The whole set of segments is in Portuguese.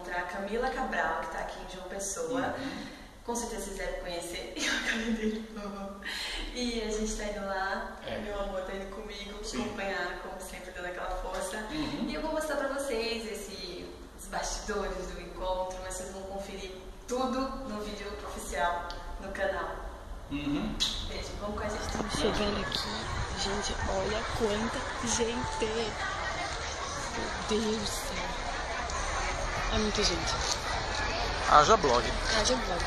encontrar a Camila Cabral, que está aqui em João Pessoa. Com certeza vocês devem conhecer. E a gente está indo lá, meu amor está indo comigo, acompanhar, como sempre, dando aquela força. E eu vou mostrar para vocês os bastidores do encontro, mas vocês vão conferir tudo no vídeo oficial no canal. Beijo, vamos com a gente. Chegando aqui, gente, olha quanta gente! Meu Deus do céu! É muita gente. Haja blog. Haja blog.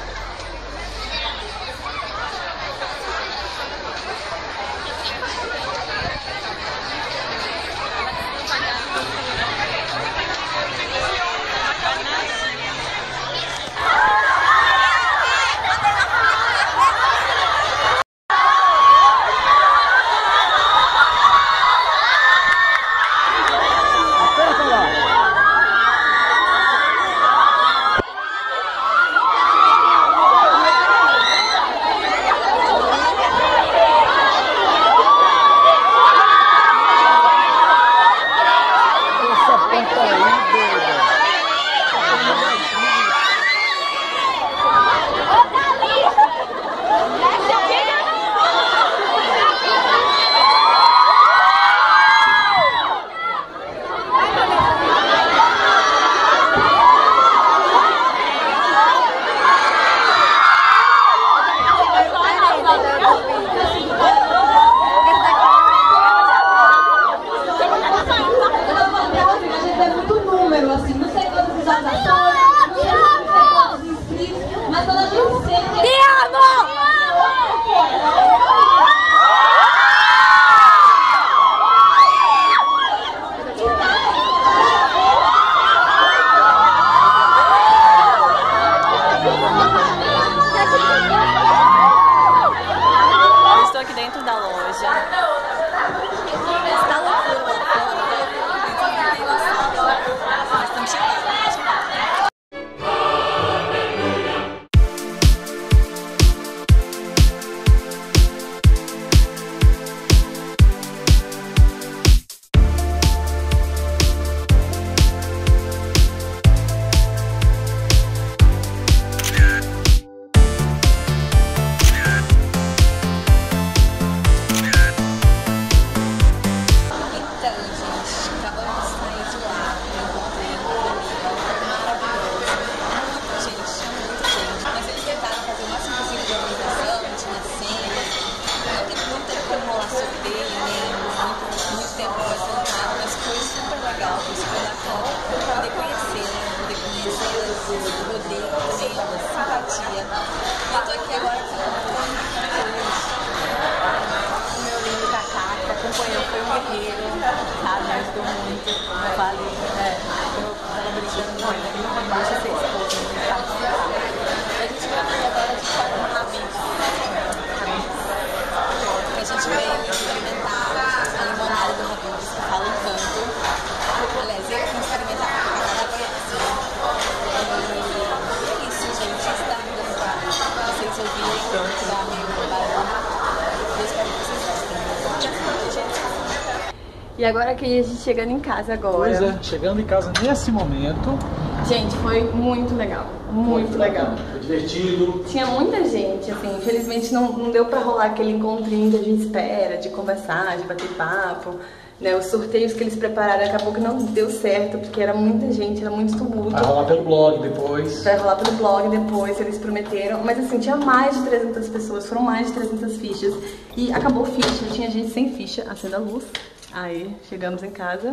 E agora que a gente chegando em casa agora. Pois é, chegando em casa nesse momento. Gente, foi muito legal. Muito legal. Foi divertido. Tinha muita gente, assim, infelizmente não deu pra rolar aquele encontrinho que a gente espera, de conversar, de bater papo. Né, os sorteios que eles prepararam acabou que não deu certo, porque era muita gente, era muito tumulto. Vai rolar pelo blog depois. Vai rolar pelo blog depois, eles prometeram. Mas assim, tinha mais de 300 pessoas, foram mais de 300 fichas. E acabou ficha, tinha gente sem ficha, acenda a luz. Aí, chegamos em casa.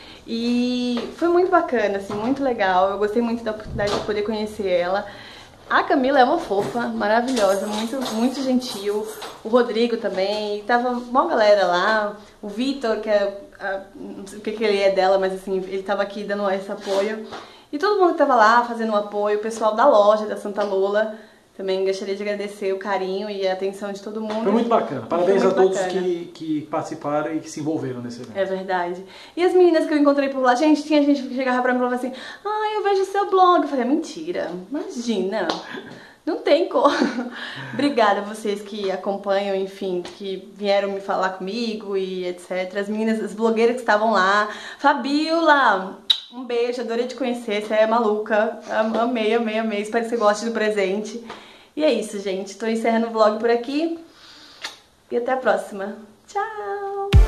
E foi muito bacana, assim, muito legal. Eu gostei muito da oportunidade de poder conhecer ela. A Camila é uma fofa, maravilhosa, muito gentil. O Rodrigo também, tava uma galera lá. O Vitor, que é, não sei o que ele é dela, mas assim, ele tava aqui dando esse apoio. E todo mundo que tava lá fazendo o apoio, o pessoal da loja, da Santa Lola. Também gostaria de agradecer o carinho e a atenção de todo mundo. Foi muito bacana. Parabéns a todos que participaram e que se envolveram nesse evento. É verdade. E as meninas que eu encontrei por lá, gente, tinha gente que chegava pra mim e falava assim: ah, eu vejo o seu blog. Eu falei: mentira, imagina. Não tem como. Obrigada a vocês que acompanham, enfim, que vieram me falar comigo e etc. As meninas, as blogueiras que estavam lá. Fabiola, Um beijo, adorei te conhecer, você é maluca. Amei, amei, amei. Espero que você goste do presente. E é isso, gente. Tô encerrando o vlog por aqui. E até a próxima. Tchau!